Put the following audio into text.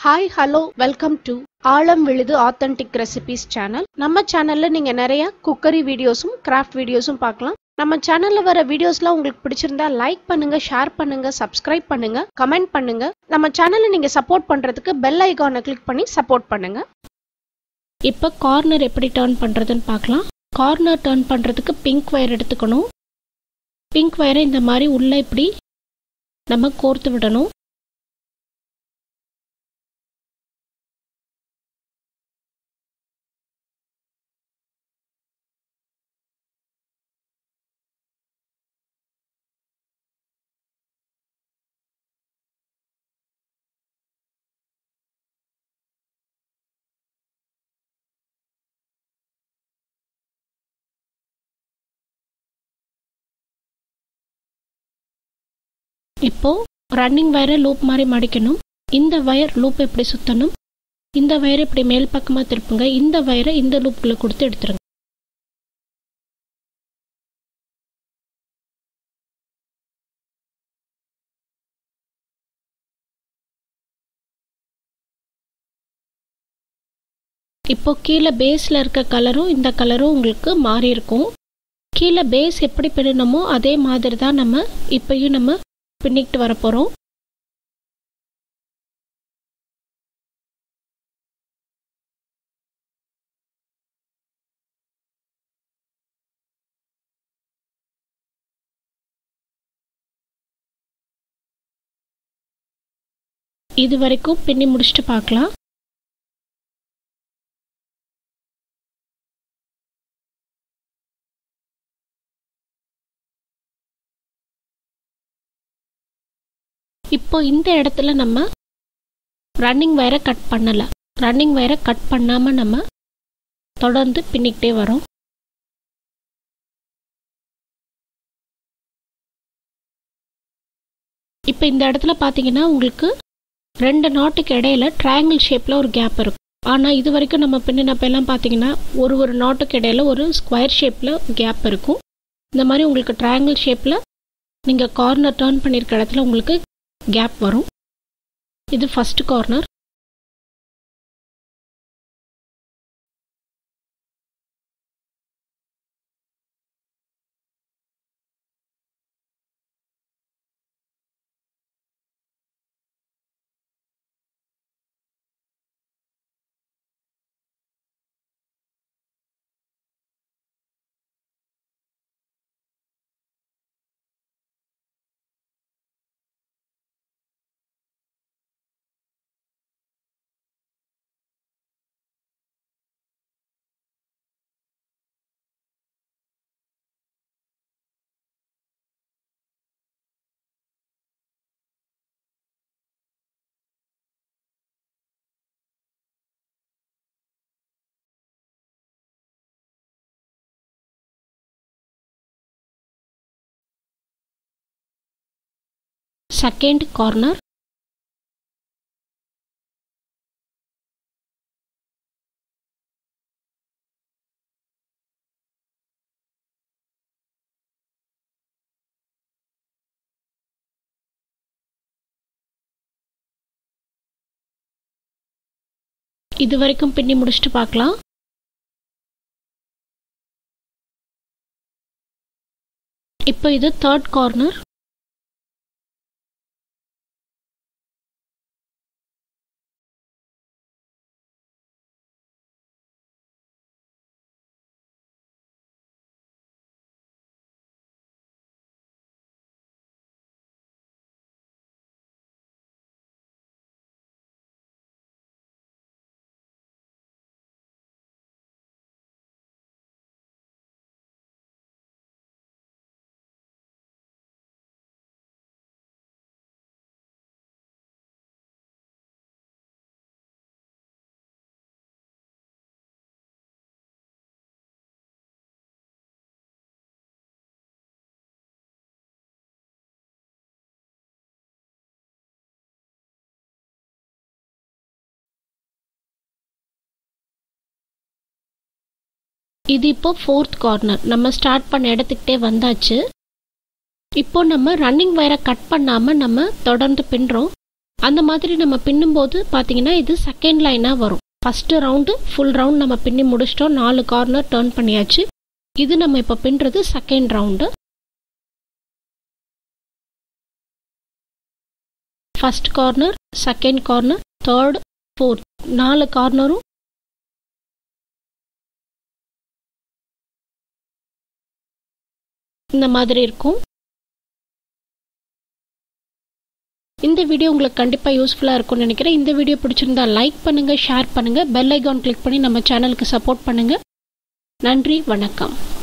Hi, hello, welcome to Alamviluthu Authentic Recipes channel. நம்ம சேனல்ல நீங்க நிறைய குக்கரி வீடியோஸும் கிராஃப்ட் வீடியோஸும் பார்க்கலாம். நம்ம சேனல்ல வர வீடியோஸ்லாம் உங்களுக்கு பிடிச்சிருந்தா லைக் பண்ணுங்க, ஷேர் பண்ணுங்க, சப்ஸ்கிரைப் பண்ணுங்க, கமெண்ட் பண்ணுங்க. நம்ம சேனலை நீங்க சப்போர்ட் பண்றதுக்கு பெல் ஐகானை கிளிக் பண்ணி சப்போர்ட் பண்ணுங்க. இப்போ கார்னர் எப்படி டர்ன் பண்றதுன்னு பார்க்கலாம். கார்னர் டர்ன் பண்றதுக்கு பிங்க் வயர் எடுத்துக்கணும். பிங்க் வயரை இந்த மாதிரி உள்ள இப்படி நம்ம கோர்த்து விடணும். இப்போ ரன்னிங் வயரை லூப் மாதிரி மடிக்கணும். இந்த வயர் லூப் எப்படி சுத்தணும், இந்த வயரை இப்படி மேல் பக்கமாக திருப்புங்க. இந்த வயரை இந்த லூப்புக்குள்ள கொடுத்து எடுத்துருங்க. இப்போ கீழே பேஸில் இருக்க கலரும் இந்த கலரும் உங்களுக்கு மாறி இருக்கும். கீழே பேஸ் எப்படி பின்னணுமோ அதே மாதிரி தான் நம்ம இப்பயும் நம்ம பின்னிக்கிட்டு வர போகிறோம். இது வரைக்கும் பின்னி முடிச்சுட்டு பார்க்கலாம். இப்போ இந்த இடத்துல நம்ம ரன்னிங் வயரை கட் பண்ணல. ரன்னிங் வயரை கட் பண்ணாம நம்ம தொடர்ந்து பின்னிக்கிட்டே வரோம். இப்போ இந்த இடத்துல பார்த்தீங்கன்னா உங்களுக்கு ரெண்டு நாட்டுக்கு இடையில ட்ரையாங்கிள் ஷேப்ல ஒரு கேப் இருக்கும். ஆனால் இது வரைக்கும் நம்ம பின்னினப்ப எல்லாம் பார்த்தீங்கன்னா ஒரு நாட்டுக்கு இடையில ஒரு ஸ்கொயர் ஷேப்ல கேப் இருக்கும். இந்த மாதிரி உங்களுக்கு ட்ரையாங்கிள் ஷேப்ல நீங்கள் கார்னர் டர்ன் பண்ணியிருக்க இடத்துல உங்களுக்கு கேப் வரும். இது ஃபர்ஸ்ட் கார்னர். Second corner. இது வரைக்கும் பின்னி முடிச்சுட்டு பார்க்கலாம். இப்போ இது தேர்ட் கார்னர். இது இப்போ ஃபோர்த் கார்னர். நம்ம ஸ்டார்ட் பண்ண இடத்துக்கிட்டே வந்தாச்சு. இப்போ நம்ம ரன்னிங் வயரை கட் பண்ணாம நம்ம தொடர்ந்து பின்னுறோம். அந்த மாதிரி நம்ம பின்னும்போது பாத்தீங்கன்னா இது செகண்ட் லைனா வரும். ஃபர்ஸ்ட் ரவுண்டு ஃபுல் ரவுண்ட் நம்ம பின்னி முடிச்சிட்டோம். 4 கார்னர் டர்ன் பண்ணியாச்சு. இது நம்ம இப்ப பின்றது second round. First corner, second corner, third, fourth 4 கார்னரும் இந்த மாதிரி இருக்கும். இந்த வீடியோ உங்களுக்கு கண்டிப்பா யூஸ்ஃபுல்லா இருக்கும்னு நினைக்கிறேன். இந்த வீடியோ பிடிச்சிருந்தா லைக் பண்ணுங்க, ஷேர் பண்ணுங்க, பெல் ஐகான் கிளிக் பண்ணி நம்ம சேனலுக்கு சப்போர்ட் பண்ணுங்க. நன்றி, வணக்கம்.